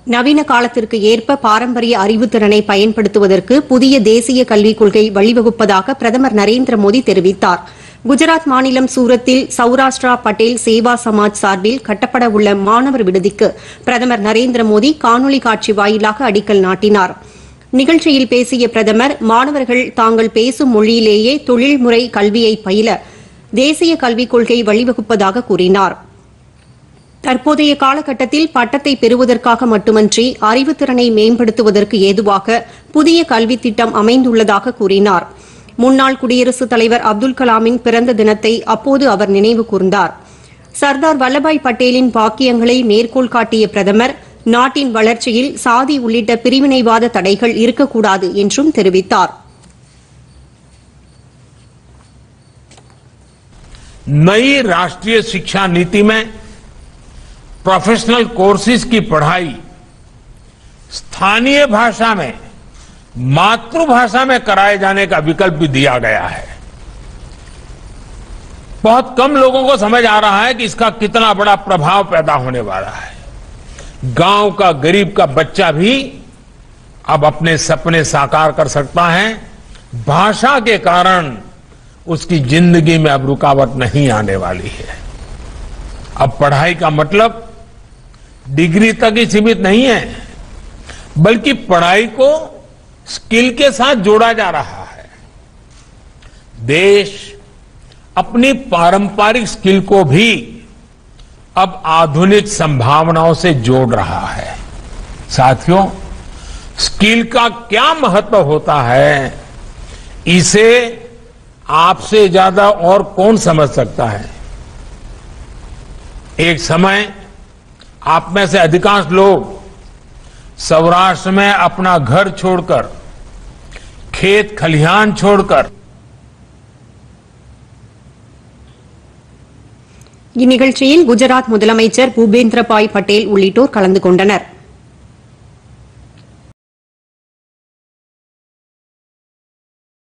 நவீன காலத்திற்கு ஏற்ப பாரம்பரிய அறிவுத்திறனை பயன்படுத்துவதற்கு புதிய தேசிய கல்விக் கொள்கை வழிவகுப்பதாக பிரதமர் நரேந்திர மோடி தெரிவித்தார். குஜராத் மாநிலம் சூரத்தில் சௌராஷ்டிரா பட்டேல் சேவா சமாஜ் சார்பில் கட்டப்பட உள்ள மாணவர் விடுதிக்கு பிரதமர் நரேந்திர மோடி காணொலி காட்சி வாயிலாக அடிக்கல் நாட்டினார். நிகழ்ச்சியில் பேசிய பிரதமர், மாணவர்கள் தாங்கள் பேசும் மொழியிலேயே தொழில்முறை கல்வியை பயில தேசிய கல்விக் கொள்கை வழிவகுப்பதாக கூறினார். தற்போதைய காலகட்டத்தில் பட்டத்தை பெறுவதற்காக மட்டுமன்றி அறிவுத்திறனை மேம்படுத்துவதற்கு ஏதுவாக புதிய கல்வித் திட்டம் அமைந்துள்ளதாக கூறினார். முன்னாள் குடியரசுத் தலைவர் அப்துல் கலாமின் பிறந்த தினத்தை அப்போது அவர் நினைவு கூர்ந்தார். சர்தார் வல்லபாய் பட்டேலின் வாக்கியங்களை மேற்கோள் காட்டிய பிரதமர், நாட்டின் வளர்ச்சியில் சாதி உள்ளிட்ட பிரிவினைவாத தடைகள் இருக்கக்கூடாது என்றும் தெரிவித்தார். नई राष्ट्रीय शिक्षा नीति में प्रोफेशनल कोर्सेज की पढ़ाई स्थानीय भाषा में, मातृभाषा में कराए जाने का विकल्प भी दिया गया है. बहुत कम लोगों को समझ आ रहा है कि इसका कितना बड़ा प्रभाव पैदा होने वाला है. गांव का गरीब का बच्चा भी अब अपने सपने साकार कर सकता है. भाषा के कारण उसकी जिंदगी में अब रुकावट नहीं आने वाली है. अब पढ़ाई का मतलब डिग्री तक ही सीमित नहीं है, बल्कि पढ़ाई को स्किल के साथ जोड़ा जा रहा है. देश अपनी पारंपरिक स्किल को भी अब आधुनिक संभावनाओं से जोड़ रहा है. साथियों, स्किल का क्या महत्व होता है, इसे आपसे ज्यादा और कौन समझ सकता है. एक समय आप में से अधिकांश लोग सौराष्ट्र में अपना घर छोड़कर, खेत खलिहान छोड़कर இந்நிகழ்ச்சியில் குஜராத் முதலமைச்சர் பூபேந்திர பாய் பட்டேல் உள்ளிட்டோர் கலந்து கொண்டனர்.